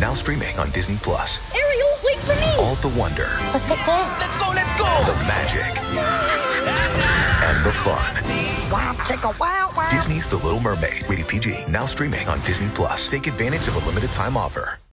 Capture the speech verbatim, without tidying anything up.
Now streaming on Disney Plus. Ariel, wait for me! All the wonder. Look at this. Let's go, let's go! The magic. And the fun. Wow, chicka, wow, wow. Disney's The Little Mermaid. Rated P G. Now streaming on Disney Plus. Take advantage of a limited time offer.